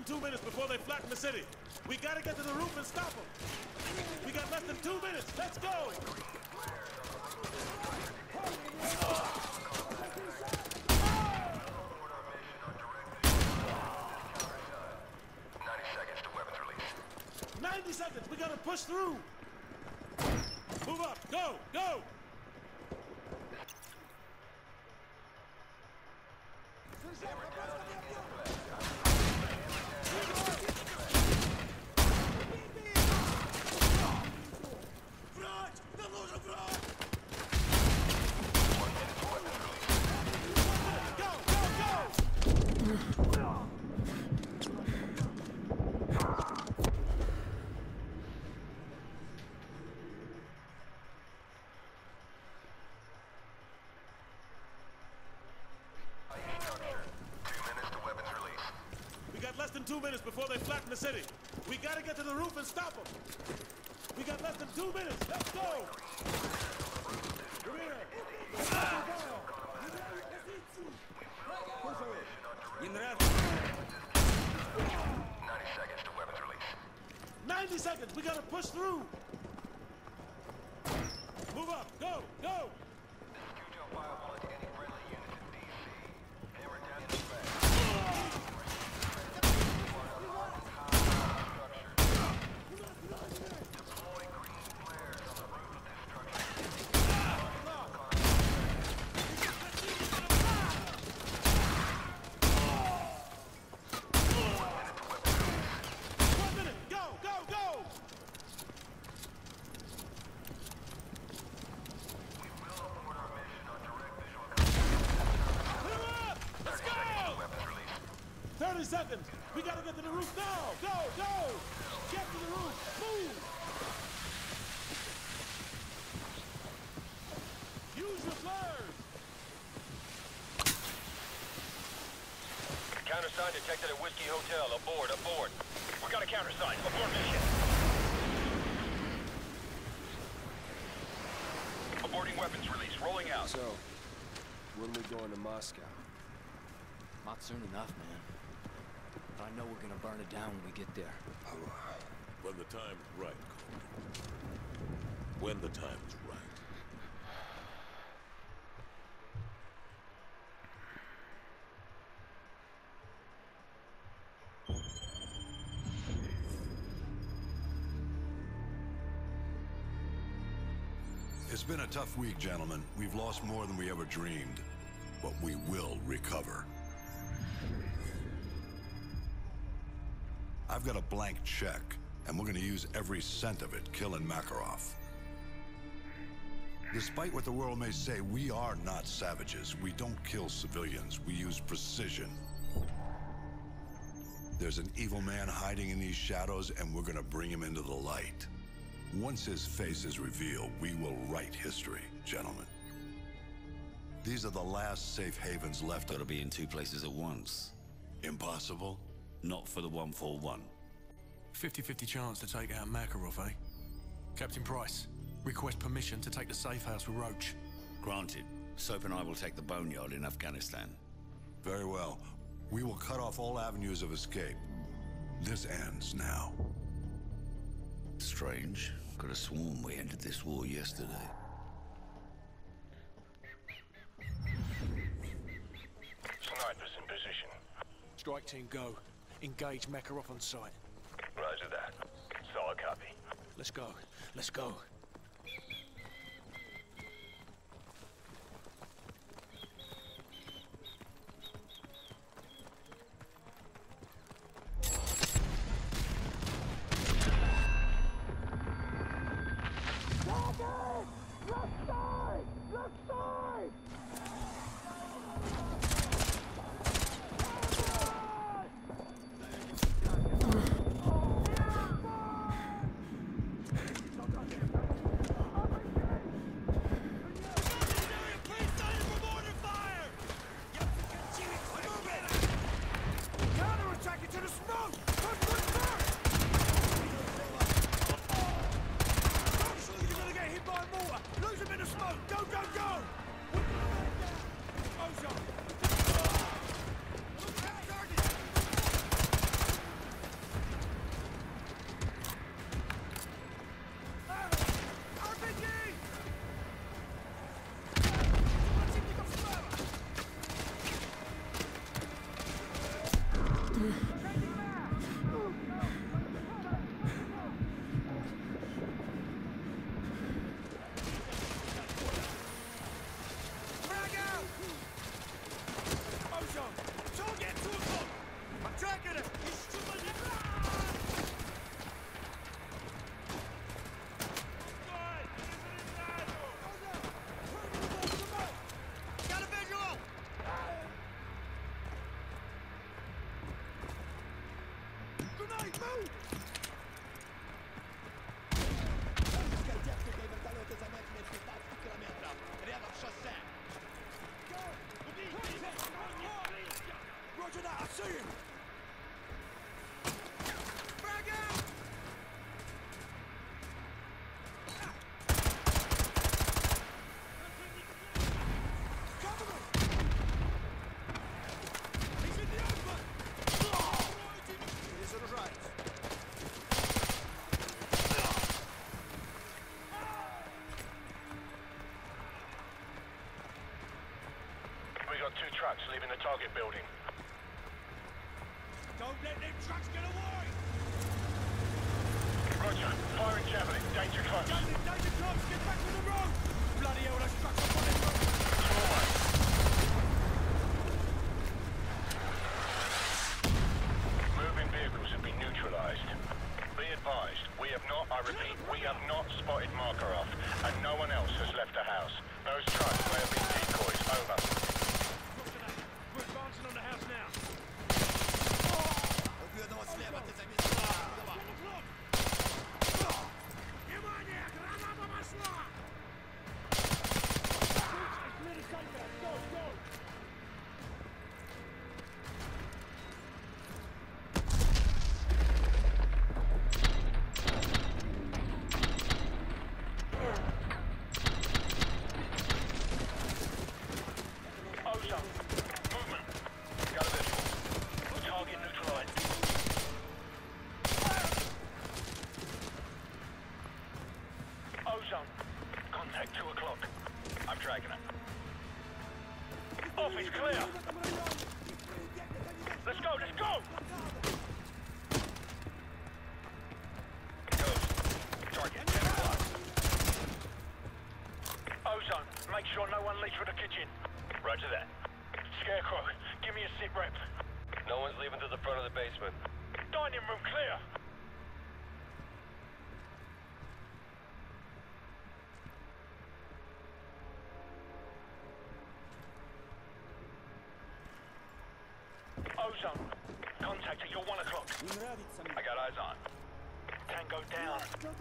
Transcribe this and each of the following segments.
than 2 minutes before they flatten the city. We gotta get to the roof and stop them. We got less than 2 minutes. Let's go! Seconds, we gotta push through! Move up, go, go! Less than 2 minutes before they flatten the city. We gotta get to the roof and stop them. We got less than 2 minutes. Let's go! Come here. 90 seconds to weapons release. 90 seconds. We gotta push through. Move up. Go, go. Seconds. We gotta get to the roof now. Go, go. Get to the roof. Move. Use your flares. Countersign detected at Whiskey Hotel. Aboard, aboard. We got a countersign. Abort mission. Aborting weapons release. Rolling out. So, when are we going to Moscow? Not soon enough, man. But I know we're gonna burn it down when we get there. When the time's right, Colby. When the time's right. It's been a tough week, gentlemen. We've lost more than we ever dreamed. But we will recover. I've got a blank check, and we're gonna use every cent of it killing Makarov. Despite what the world may say, we are not savages. We don't kill civilians. We use precision. There's an evil man hiding in these shadows, and we're gonna bring him into the light. Once his face is revealed, we will write history, gentlemen. These are the last safe havens left. Gotta be in two places at once. Impossible? Not for the 141. 50-50 chance to take out Makarov, eh? Captain Price, request permission to take the safe house with Roach. Granted. Soap and I will take the boneyard in Afghanistan. Very well. We will cut off all avenues of escape. This ends now. Strange. Could have sworn we ended this war yesterday. Snipers in position. Strike team, go. Engage Makarov on sight. Roger that. Solid copy. Let's go. Let's go. Roger that, I see him! Frag out! Cover him! He's in the open! He's on the right. We got 2 trucks leaving the target building. Don't let them trucks get away! Roger. Firing javelin. Danger close. Danger close! Get back to the road! Bloody hell, those trucks are running through! Moving vehicles have been neutralized. Be advised, we have not, I repeat, we have not spotted Makarov, and no one else has left the house. Those trucks may have been decoys. Over. We're advancing on the house now. Ozone. Movement. Got a visual. Target neutralized. Ozone. Contact 2 o'clock. I'm tracking it. Office clear. Let's go, let's go! Good. Target 10 o'clock. Ozone. Make sure no one leaves for the kitchen. Roger that. Scarecrow, give me a sit rep. No one's leaving to the front of the basement. Dining room clear. Ozone. Contact at your 1 o'clock. I got eyes on. Tango down.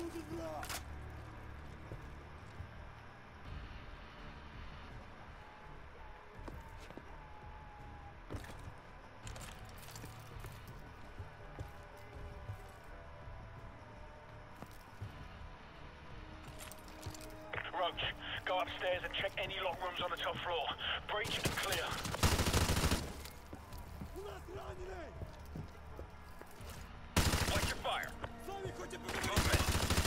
Roach, go upstairs and check any lock rooms on the top floor. Breach and clear. Watch your fire. Movement.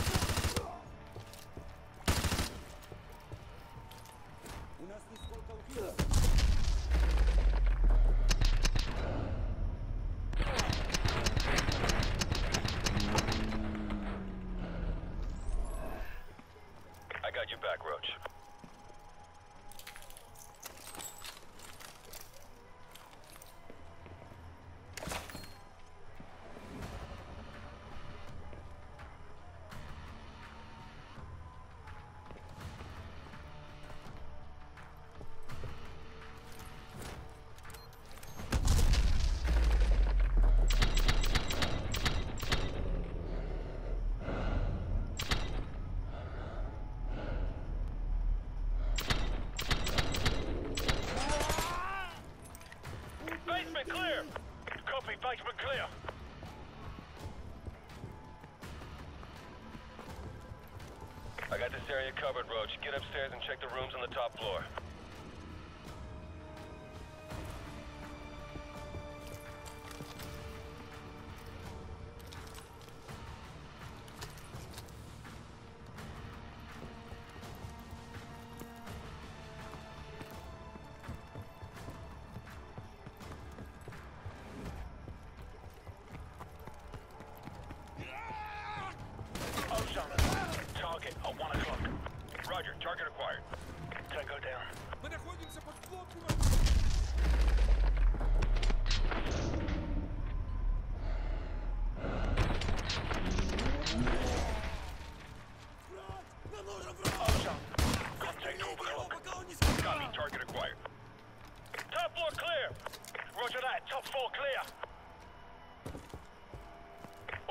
I got your back, Roach. Basement clear! Copy, basement clear. I got this area covered, Roach. Get upstairs and check the rooms on the top floor. Ozone. Target at 1 o'clock. Roger, target acquired. Tango down. Мы находимся под плотным... Ozone. Contact 12 o'clock. Copy, target acquired. Top floor clear. Roger that, top floor clear.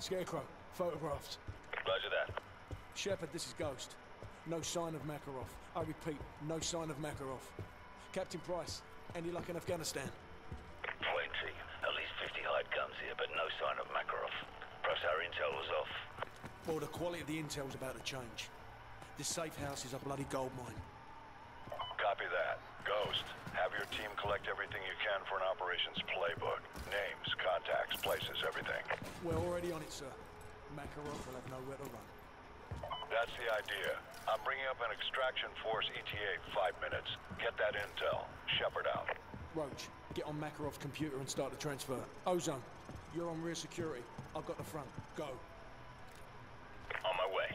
Scarecrow, photographs. Roger that. Shepard, this is Ghost. No sign of Makarov. I repeat, no sign of Makarov. Captain Price, any luck in Afghanistan? Plenty. At least 50 hide guns here, but no sign of Makarov. Perhaps our intel was off. Well, the quality of the intel's about to change. This safe house is a bloody gold mine. Copy that. Ghost, have your team collect everything you can for an operations playbook. Names, contacts, places, everything. We're already on it, sir. Makarov will have nowhere to run. That's the idea. I'm bringing up an extraction force ETA 5 minutes. Get that intel. Shepard out. Roach, get on Makarov's computer and start the transfer. Ozone, you're on rear security. I've got the front. Go. On my way.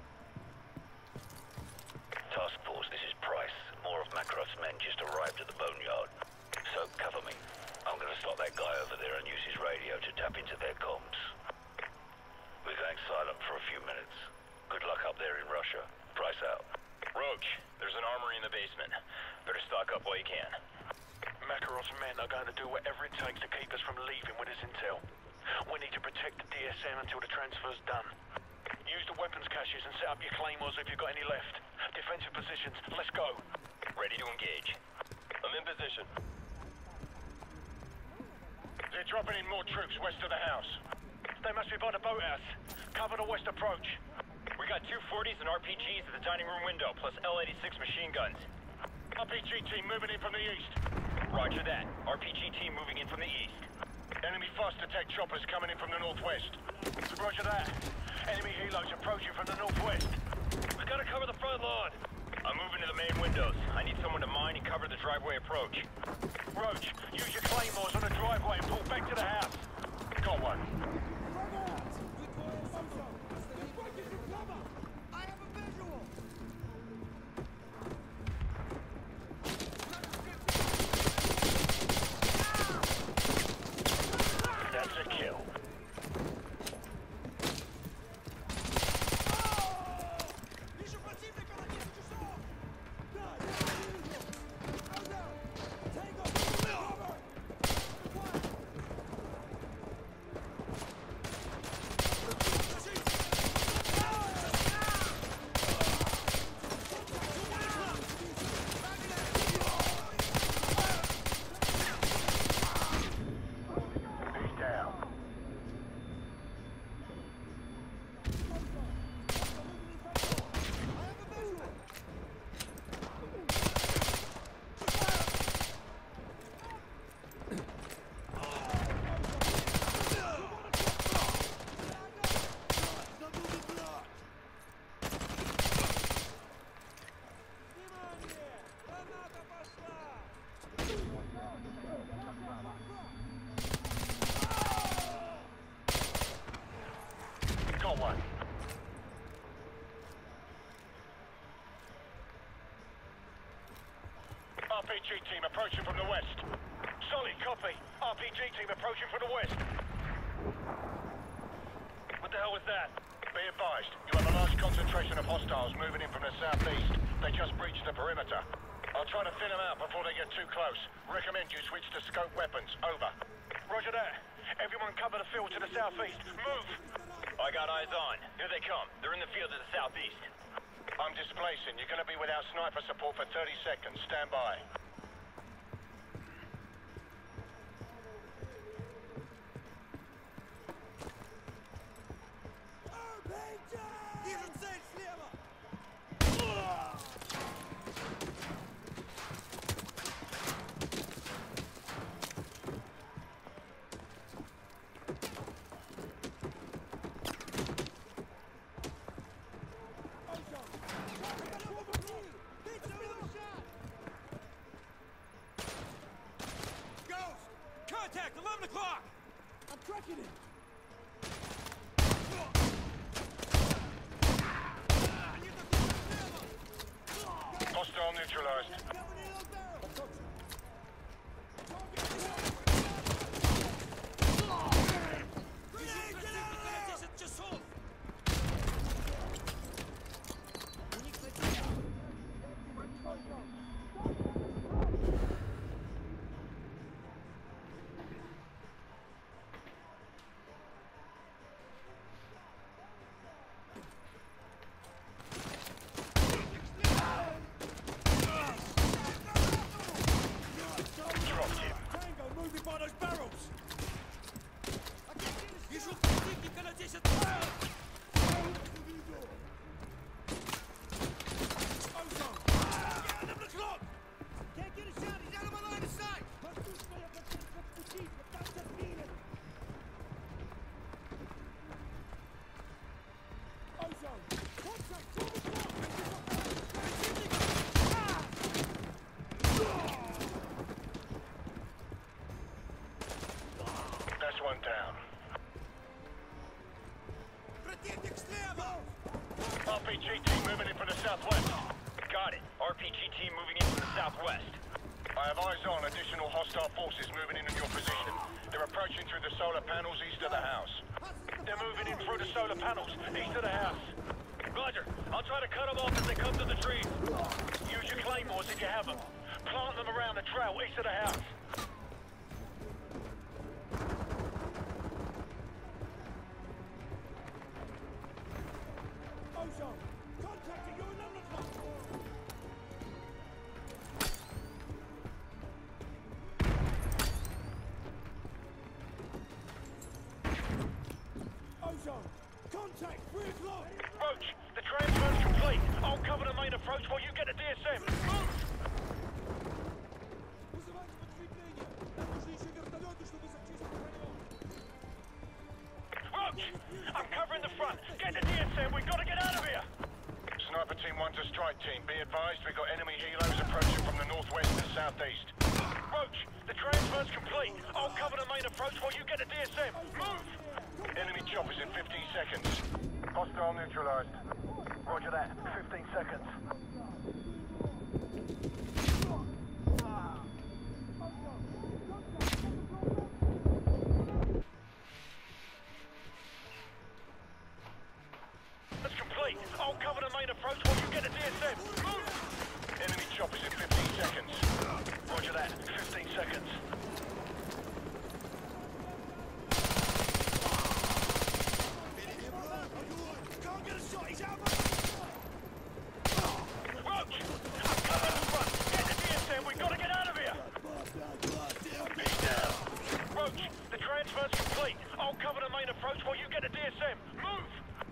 Task Force, this is Price. More of Makarov's men just arrived at the boneyard. So, cover me. I'm gonna stop that guy over there and use his radio to tap into their comms. We're going silent for a few minutes. Good luck up there in Russia. Price out. Roach, there's an armory in the basement. Better stock up while you can. Makarov's men are going to do whatever it takes to keep us from leaving with this intel. We need to protect the DSM until the transfer's done. Use the weapons caches and set up your claymores if you've got any left. Defensive positions, let's go. Ready to engage. I'm in position. They're dropping in more troops west of the house. They must be by the boathouse. Cover the west approach. We got 240s and RPGs at the dining room window, plus L-86 machine guns. RPG team moving in from the east. Roger that. RPG team moving in from the east. Enemy fast attack choppers coming in from the northwest. Roger that. Enemy helos approaching from the northwest. We gotta cover the front lawn. I'm moving to the main windows. I need someone to mine and cover the driveway approach. Roach, use your claymores on the driveway and pull back to the house. Got one. That's a kill. Got one. RPG team approaching from the west. Solid copy. RPG team approaching from the west. What the hell was that? Be advised, you have a large concentration of hostiles moving in from the southeast. They just breached the perimeter. I'll try to thin them out before they get too close. Recommend you switch to scope weapons. Over. Roger that. Everyone cover the field to the southeast. Move! I got eyes on. Here they come. They're in the field to the southeast. I'm displacing. You're gonna be without sniper support for 30 seconds. Stand by. Contact, 11 o'clock! I'm tracking him! Hostile neutralized. RPG team moving in from the southwest. Got it. RPG team moving in from the southwest. I have eyes on additional hostile forces moving in on your position. They're approaching through the solar panels east of the house. They're moving in through the solar panels, east of the house. Roger. I'll try to cut them off as they come to the trees. Use your claymores if you have them. Plant them around the trail east of the house. Ozone, contacting your number one. Ozone, contact 3 o'clock. Roach, the transfer's complete. I'll cover the main approach while you get the DSM. Move! Вызывайте подкрепление. Нам нужны еще вертолеты, чтобы зачистить район. Roach, I'm covering the front. Get the DSM. We've got to get out of here. Sniper team 1 to strike team. Be advised, we've got enemy helos approaching from the northwest and southeast. Roach, the transfer's complete. I'll cover the main approach while you get the DSM. Move! Enemy choppers in 15 seconds. Hostile neutralized. Roger that. 15 seconds. That's complete. I'll cover the main approach while you get the DSM. Move! Enemy choppers in 15 seconds. Roger that. 15 seconds. Can't get a shot, he's out. Roach! I'm covering the front. Get the DSM. We've got to get out of here. He's down. Roach, the transfer's complete. I'll cover the main approach while you get the DSM. Move!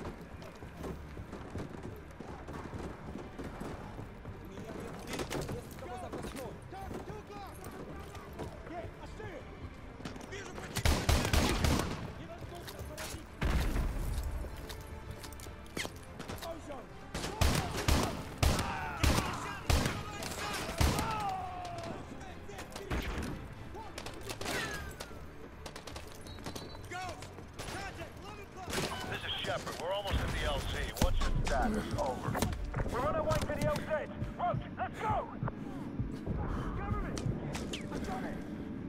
This is Shepard. We're almost at the LZ. What's your status? Over. We're on our way to the LZ. Roach, let's go! Cover me! I got it!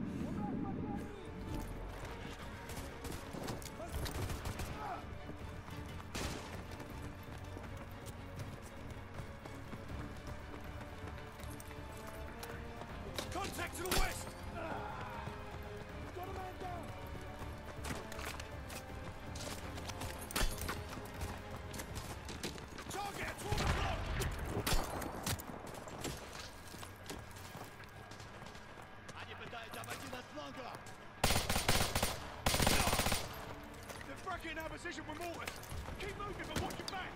Contact to the west. Got a man down. Target at 12 o'clock. Они пытаются обойти нас с фланга. They're fracking our position with mortars. Keep moving, but watch your back.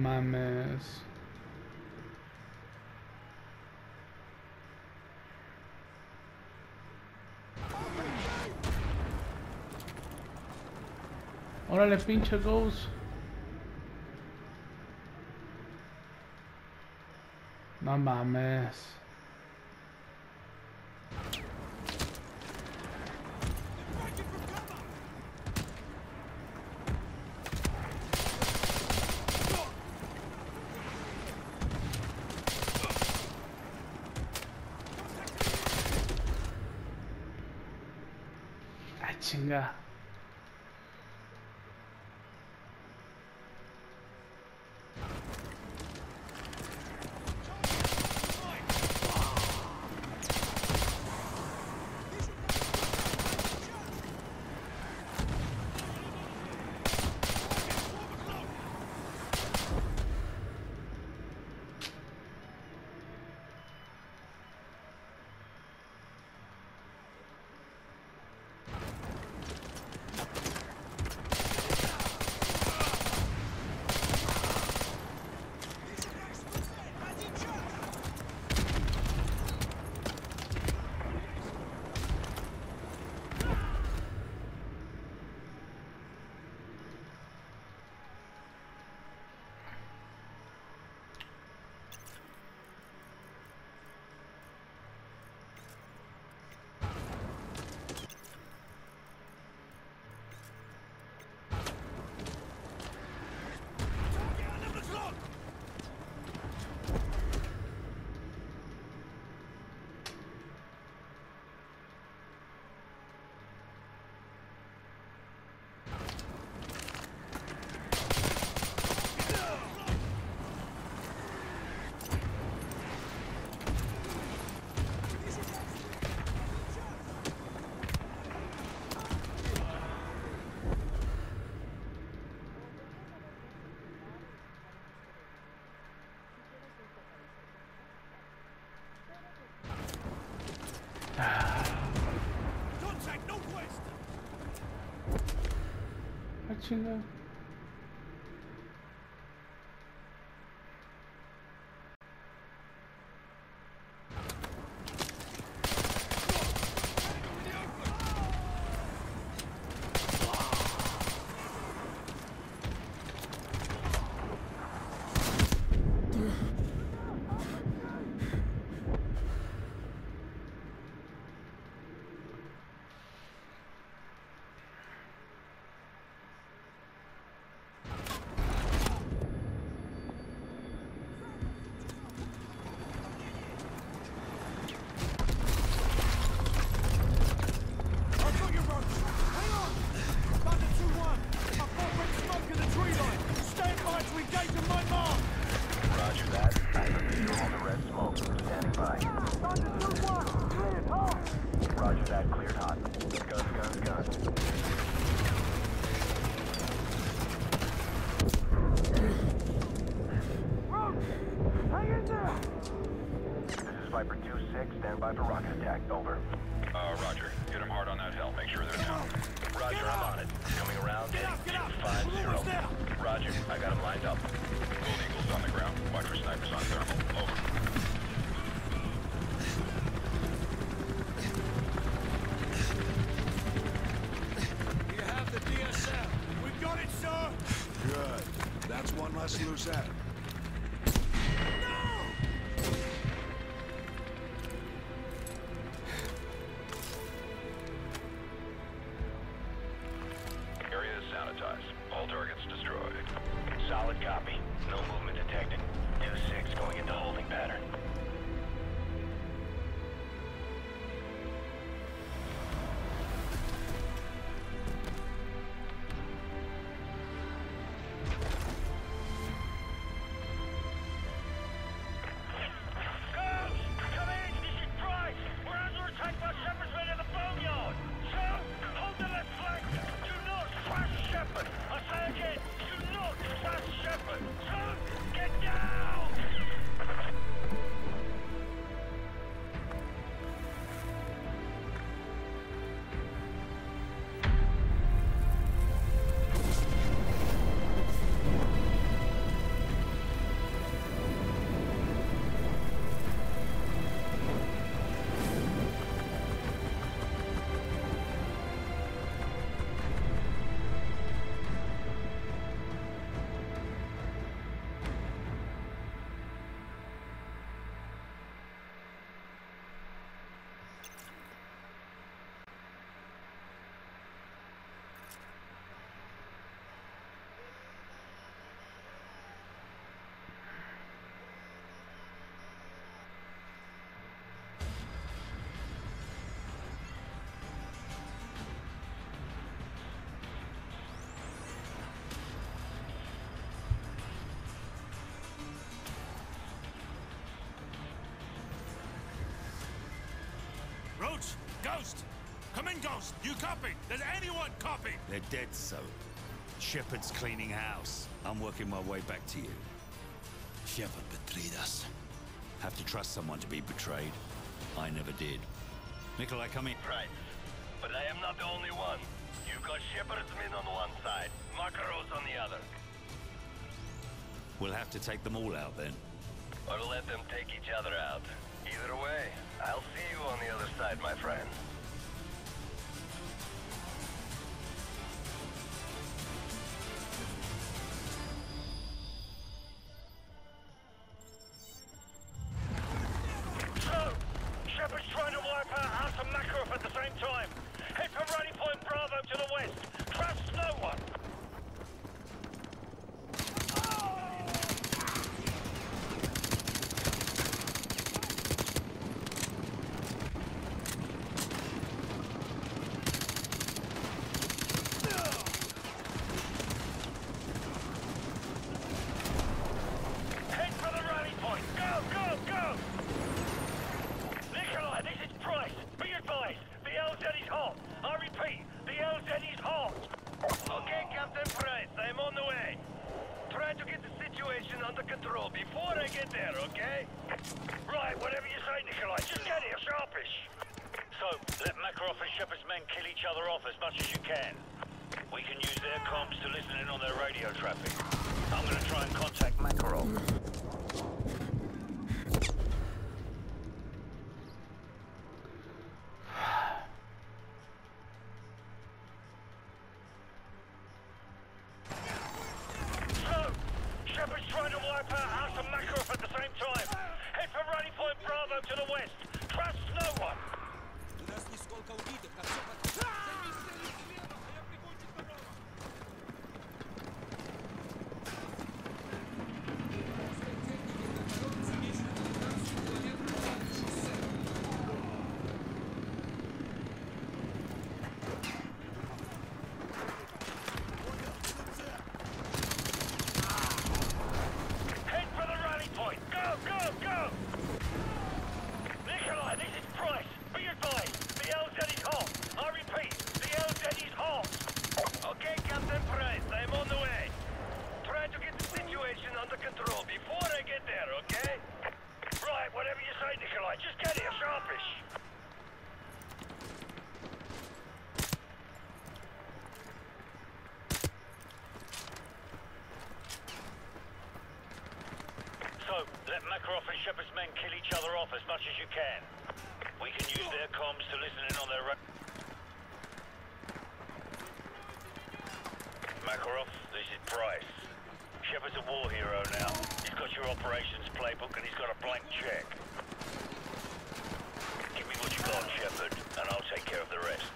mames. Órale, pinche Ghost. No mames. Ah, chinga. Chinga. Roger. Get them hard on that hill. Make sure they're down. Roger, I'm on it. Coming around. Get up, 250. Roger, I got them lined up. Gold Eagle's on the ground. Watch for snipers on thermal. Over. You have the DSM. We got it, sir. Good. That's one less loose end. All targets destroyed. Solid copy. No movement detected. 2-6 going into holding pattern. Approach! Ghost! Come in, Ghost! You copy? Does anyone copy? They're dead, so. Shepard's cleaning house. I'm working my way back to you. Shepard betrayed us. Have to trust someone to be betrayed. I never did. Nikolai, come in. Right. But I am not the only one. You've got Shepard's men on one side, Makarov's on the other. We'll have to take them all out then. Or let them take each other out. Either way, I'll see you on the other side, my friend. So, Shepard's trying to wipe out House and Makarov at the same time. Head for Rally Point Bravo to the west. Trust no one. Head for the rally point. Go, go, go! Nikolai, this is Price. Be advised, the LZ is hot. I repeat, the LZ is hot. Okay, Captain Price, I'm on the way. Try to get the situation under control before I get there, okay? Right, whatever you say, Nikolai. Just get here, sharpish. So, let Makarov and Shepard's men kill each other off as much as you can. We can use their comms to listen in on their radio traffic. I'm gonna try and contact Makarov. So, Shepard's trying to wipe out House and Makarov at the same time. Head for Rally Point Bravo to the west. Trust no one. Head for the rally point. Go, go, go! Nikolai, this is Price. Be advised, the LZ is hot. I repeat, the LZ is hot. Okay, Captain Price, I'm on the way. Try to get the situation under control before I get there, okay? Right, whatever you say, Nikolai. Just get here, sharpish. So, let Makarov and Shepard's men kill each other off as much as you can. We can use their comms to listen in on their... Makarov, this is Price. Shepard's a war hero now. He's got your operations playbook and he's got a blank check. Give me what you got, Shepard, and I'll take care of the rest.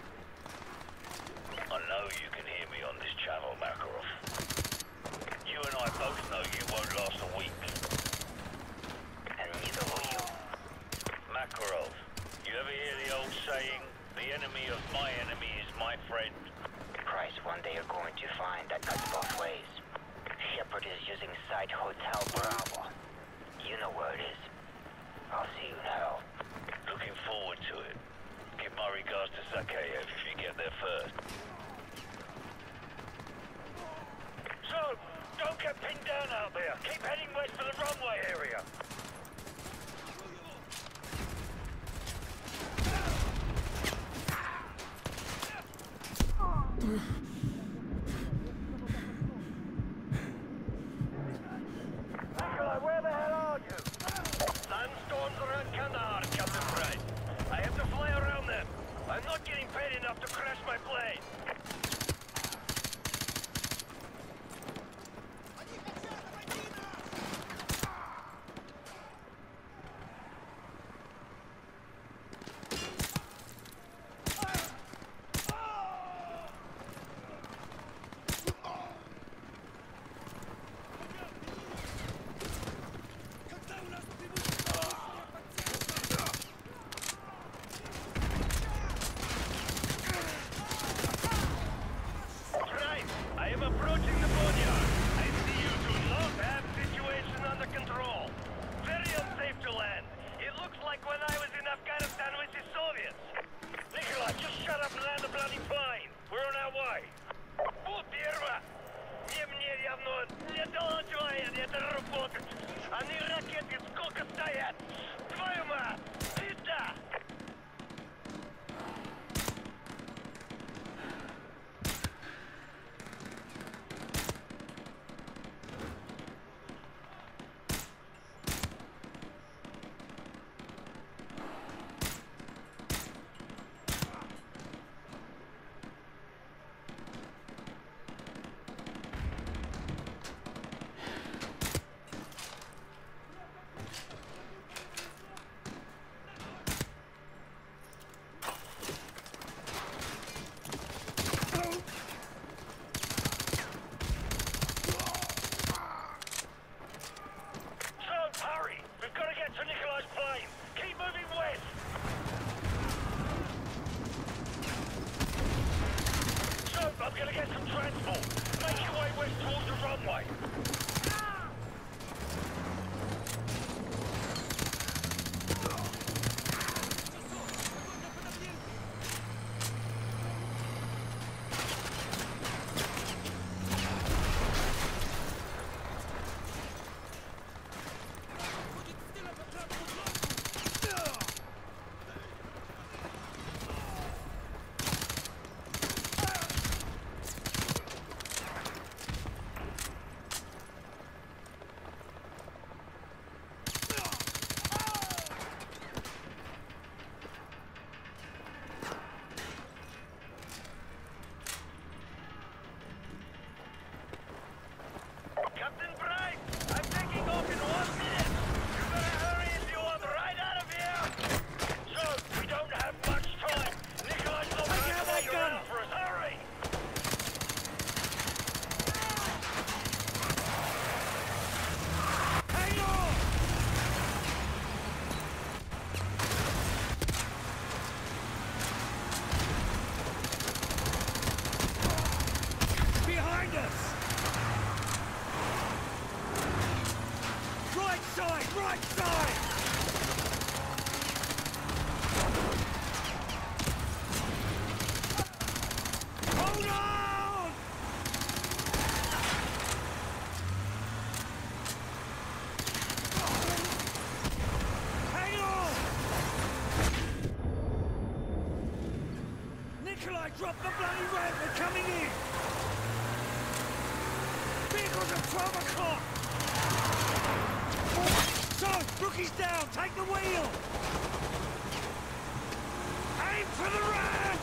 I know you can hear me on this channel, Makarov. You and I both know you won't last a week. And neither will you. Makarov, you ever hear the old saying, the enemy of my enemy is my friend? Price, one day you're going to find that cuts both ways. Shepard is using Site Hotel Bravo. You know where it is. I'll see you now. Looking forward to it. Give my regards to Zakhaev if you get there first. So, don't get pinned down out there. Keep heading west for the runway area. Nikolai, where the hell are you? Sandstorms around Kandahar, Captain Price. I have to fly around them. I'm not getting paid enough to crash my plane. way. Captain Price, I'm taking off in 1 minute. You better hurry if you want right out of here. So, we don't have much time. Nikolai's not going to wait around for us. Hurry! Hang on! Behind us! Right side! Right side! Hold on! Hang on! Nikolai, drop the bloody ramp! They're coming in! Vehicles at 12 o'clock! So, rookie's down! Take the wheel! Aim for the ramp!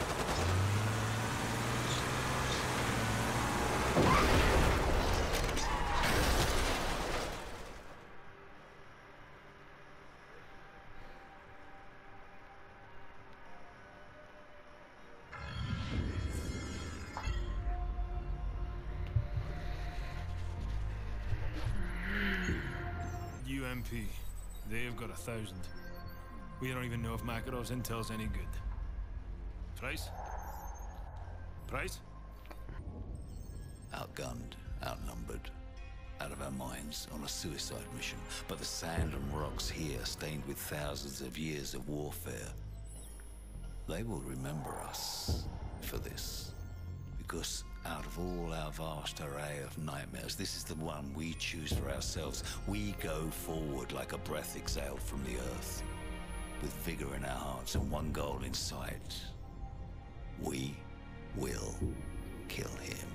UMP. They've got 1,000. We don't even know if Makarov's intel's any good. Price? Price? Outgunned, outnumbered, out of our minds on a suicide mission. But the sand and rocks here, stained with thousands of years of warfare, they will remember us for this. Because out of all our vast array of nightmares, this is the one we choose for ourselves. We go forward like a breath exhaled from the earth, with vigor in our hearts and one goal in sight. We will kill him.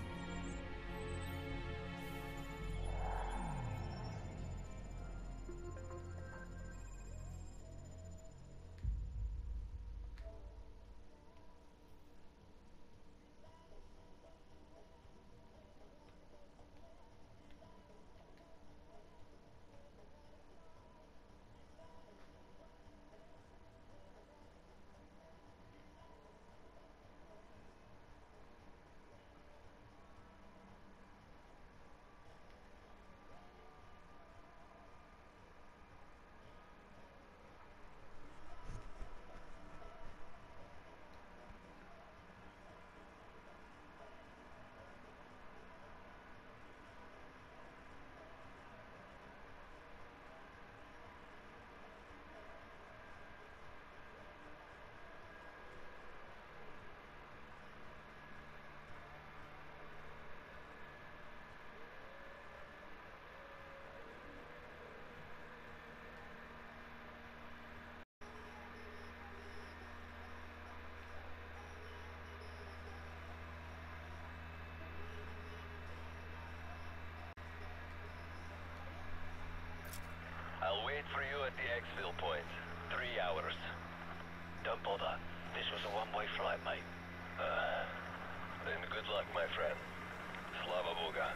I'll wait for you at the exfil point. 3 hours. Don't bother. This was a one-way flight, mate. Then good luck, my friend. Slava Boga.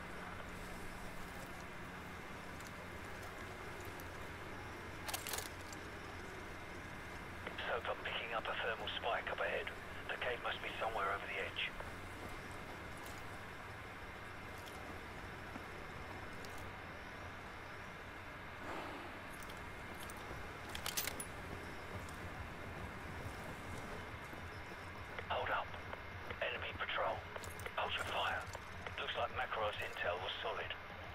Soap, I'm picking up a thermal spike up ahead. The cave must be somewhere over the edge. Hold up. Enemy patrol. Hold your fire. Looks like Makarov's intel was solid.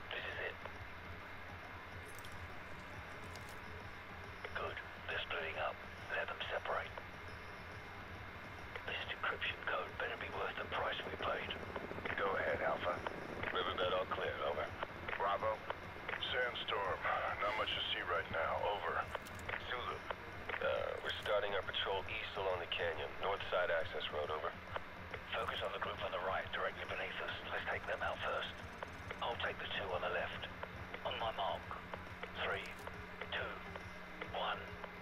price we paid. Go ahead, Alpha. Riverbed all clear, over. Bravo. Sandstorm. Not much to see right now. Over. Zulu. We're starting our patrol east along the canyon. North side access road, over. Focus on the group on the right, directly beneath us. Let's take them out first. I'll take the two on the left. On my mark. 3, 2, 1.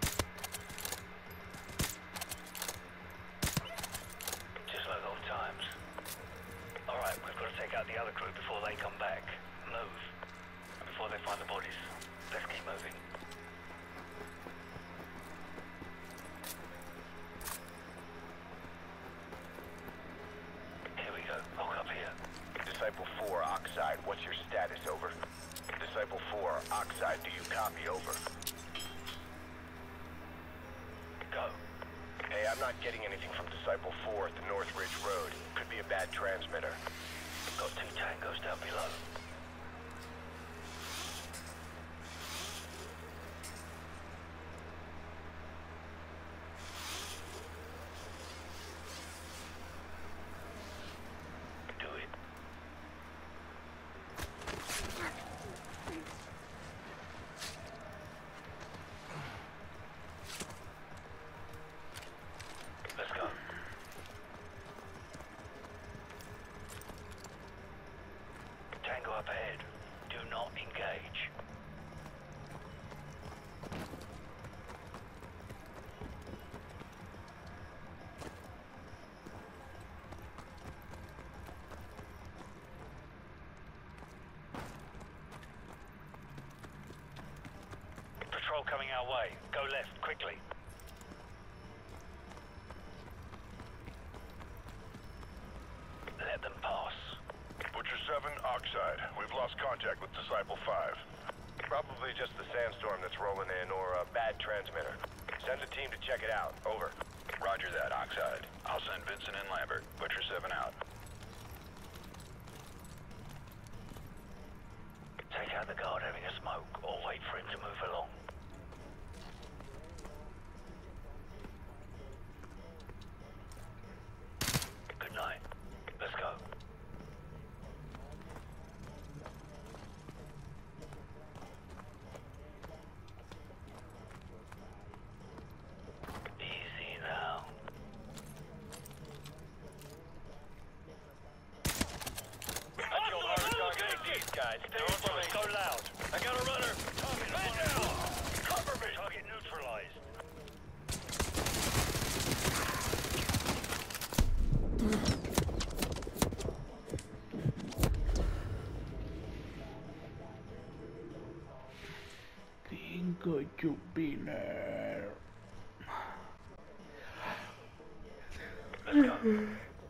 Just like old times. Alright, we've got to take out the other group before they come back. Move. And before they find the bodies. Let's keep moving. Here we go. Lock up here. Disciple 4, Oxide. What's your status, over? Disciple 4, Oxide. Do you copy, over? Go. Hey, I'm not getting anything from Disciple 4 at the North Ridge Road. Could be a bad transmitter. Got 2 tangos down below. Do it. Let's go. Tango up ahead. Do not engage. Patrol coming our way. Go left, quickly. Let them pass. Butcher 7, Oxide. We've lost contact with Disciple 5. Probably just the sandstorm that's rolling in, or a bad transmitter. Send a team to check it out. Over. Roger that, Oxide. I'll send Vincent and Lambert. Butcher 7 out. Take out the guard having a smoke, or wait for him to move along. Good night. Let's go. Easy now. I killed Harvard target these guys. Stay on for me. Go loud. I got a runner. Target man down. Cover me. Target neutralized. Gringo Jubiler. Let's go.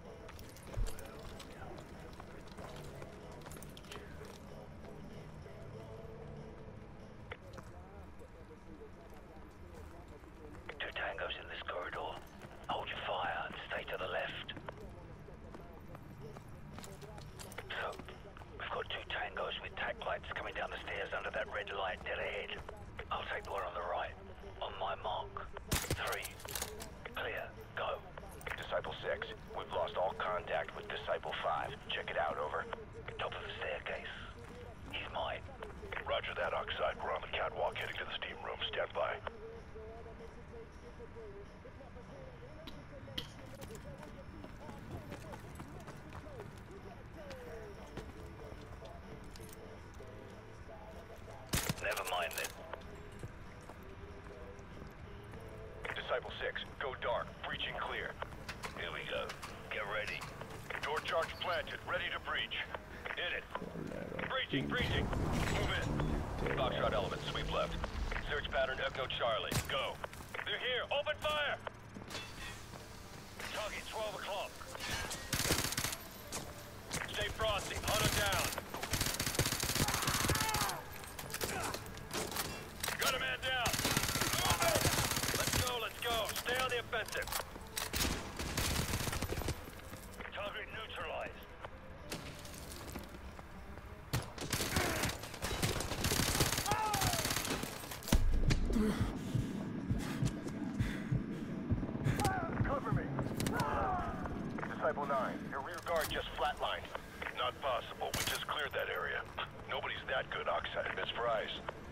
Two tangos in this corridor. Hold your fire and stay to the left. So, we've got 2 tangos with tack lights coming down the stairs under that red light dead ahead. I'll take the one on the right. On my mark. 3. Clear. Go. Disciple 6, we've lost all contact with Disciple 5. Check it out, over. Top of the staircase. He's mine. Roger that, Oxide. We're on the catwalk heading to the steam room. Stand by. Never mind then. Disciple 6, go dark. Breaching clear. Here we go. Get ready. Door charge planted. Ready to breach. Hit it. Breaching, breaching. Move in. Foxtrot element, sweep left. Search pattern Echo Charlie. Go. They're here. Open fire. Target 12 o'clock. Stay frosty. Hunt them down. Got a man down. Move it. Let's go, let's go. Stay on the offensive. Target neutralized. Cover me. Disciple 9. Your rear guard just flatlined. Not possible. We just cleared that area. Nobody's that good, Oxide. Miss Price.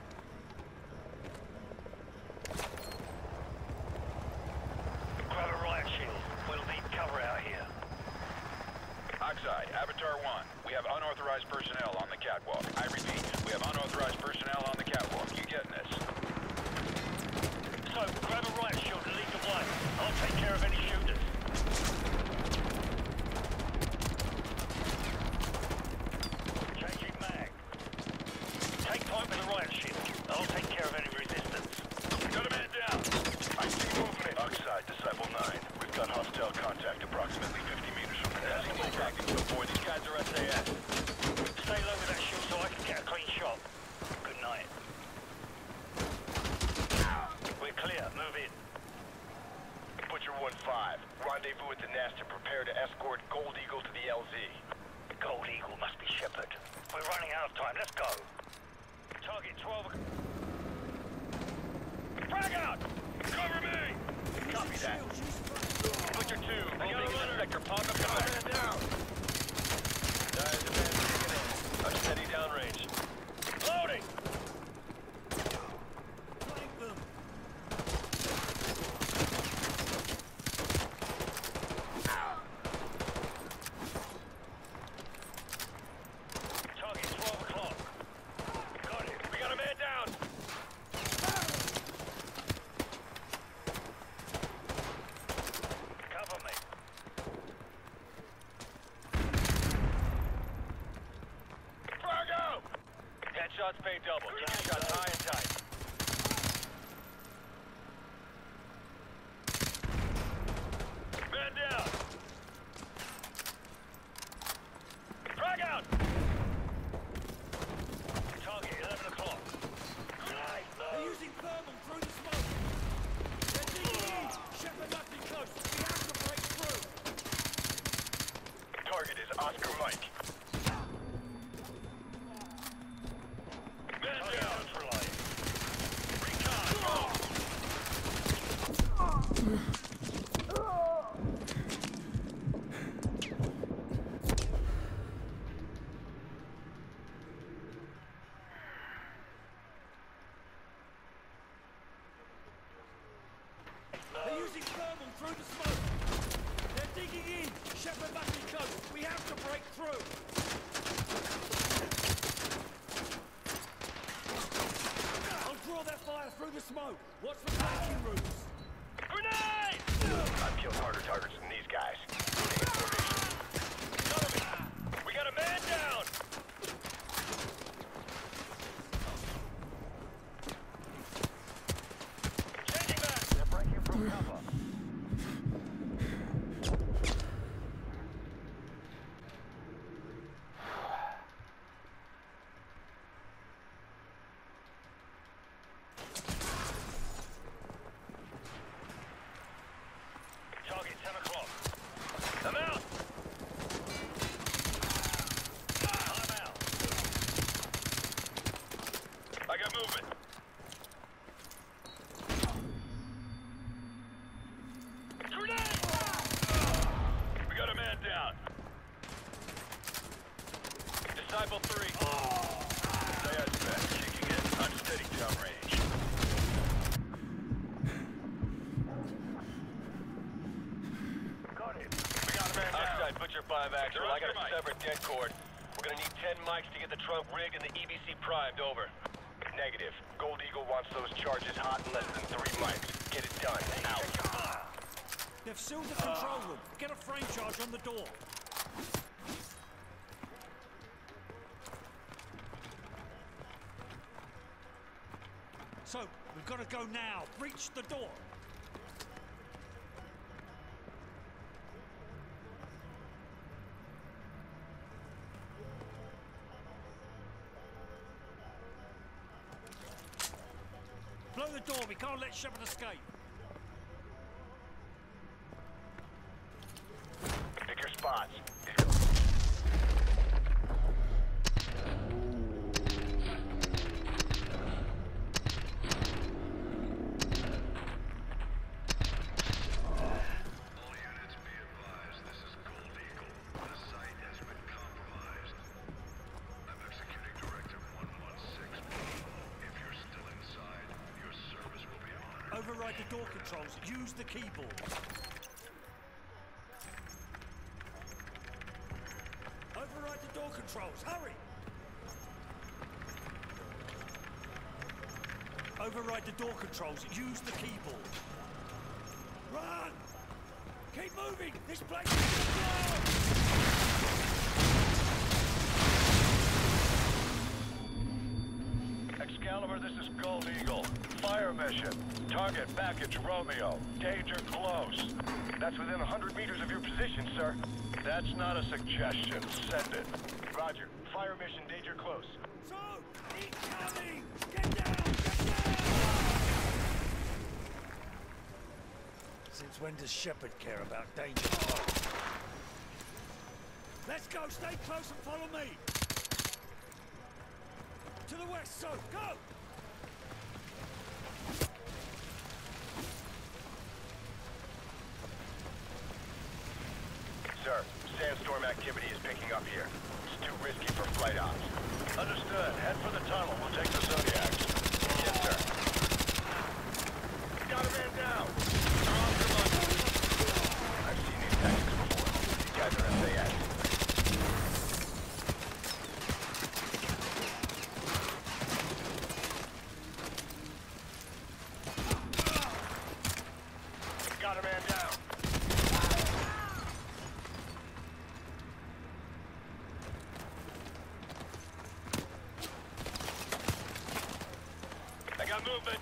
Grab a riot shield. We'll need cover out here. Oxide, Avatar 1. We have unauthorized personnel on the catwalk. I repeat, we have unauthorized personnel on the catwalk. You getting this? So, grab a riot shield and lead the way. I'll take care of any shooters. Changing mag. Take point with the riot shield. I'll take care of any resistance. Got a man down. I see movement. Oxide, Disciple 9. We've got hostile contact approximately 50 meters from the nest. Boy, these guys are SAS. Stay low with that shield so I can get a clean shot. Good night. We're clear. Move in. Butcher 1-5. Rendezvous at the nest and prepare to escort Gold Eagle to the LZ. Gold Eagle must be Shepard. We're running out of time. Let's go. Target 12. Frag out! Cover me! Copy that. Butcher 2, moving in the sector. Pog up the back. Down. There's a man taking in. I'm steady downrange. Loading! Flank them. Target 12 o'clock. Got it. We got a man down. Cover me. Frag out! Headshots pay double. Keep your shots high and tight. Man down. Frag out! Target 11 o'clock. They're using thermal through the smoke. They're digging in. Shepard must be close. We have to break through. Target is Oscar Mike. Man Target down. neutralized. They're using thermal through the smoke. They're digging in. Shepard must be close. We have to break through. I'll draw their fire through the smoke. Watch the flanking routes. Grenade! I've killed harder targets than these guys. Moving in formation. Cover me. We got a man down. Changing back. They're breaking from cover. Target 10 o'clock. I'm out. I'm out. I got movement. Grenade! We got a man down. Disciple 3. Zayad's back. Kicking in. I'm steady downrange. Got it. We got a man down. Oxide, Butcher 5 actual. I got a severed dead cord. We're gonna need 10 mics to get the trunk rigged and the EBC primed. Over. Negative. Gold Eagle wants those charges hot in less than 3 mics. Get it done. Out. They've sealed the control room. Get a frame charge on the door. So, we've got to go now. Breach the door. Blow the door. We can't let Shepard escape. Pick your spots. All units be advised, this is Gold Eagle. Override the door controls. Use the keyboard. Override the door controls. Hurry! Override the door controls. Use the keyboard. Run! Keep moving! This place is gonna blow! Excalibur, this is Gold Eagle. Fire mission. Target package Romeo. Danger close. That's within 100 meters of your position, sir. That's not a suggestion. Send it. Roger. Fire mission, danger close. So, incoming! Get down! Get down! Since when does Shepard care about danger? Let's go! Stay close and follow me! To the west, so go! Sir, sandstorm activity is picking up here. It's too risky for flight ops. Understood. Head for the tunnel. We'll take the Zodiacs. Yes, sir. Got a man down. I've seen these tactics before. These guys are SAS. Got a man down. I got movement.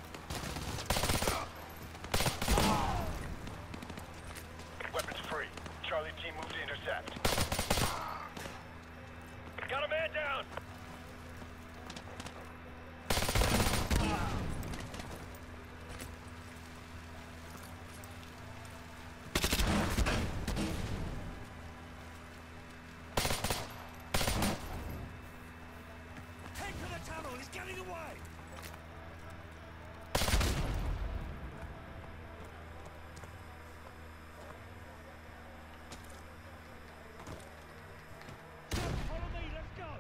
Weapons free. Charlie team move to intercept. Got a man down. Head for the tunnel! He's getting away! Follow me, let's go!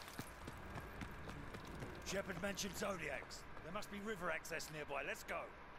Shepard mentioned Zodiacs. There must be river access nearby. Let's go.